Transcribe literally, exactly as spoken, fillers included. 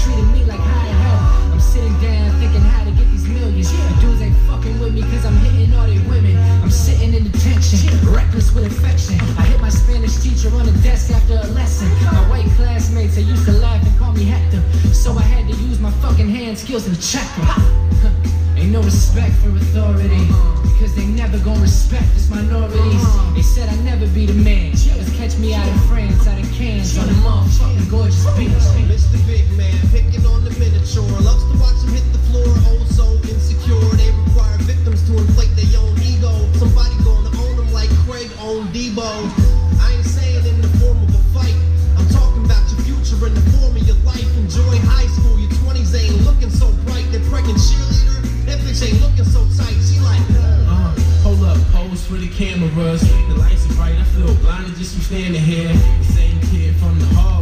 treating me like high hell. I'm sitting down thinking how to get these millions. The dudes ain't fucking with me cause I'm hitting all they women. I'm sitting in detention, reckless with affection. I hit my Spanish teacher on the desk after a lesson. My white classmates, they used to laugh and call me Hector. So I had to use my fucking hand skills to check them. Ain't no respect for authority, because they never gon' respect us minorities. They said I'd never be the man. Just catch me out in France, out in Cannes, on a motherfucking gorgeous beach. Mister Big Man, picking on the miniature. Loves to watch him hit the floor, oh so insecure. They require victims to inflate their own ego. Somebody gonna own them like Craig owned Debo. I ain't saying in the form of a fight. I'm talking about your future in the form of your life. Enjoy high school, your twenties ain't looking so bright. They're pregnant cheerleader. That bitch ain't looking so tight, she like uh, hold up, pose for the cameras. The lights are bright, I feel blinded just from standing here. The same kid from the hall.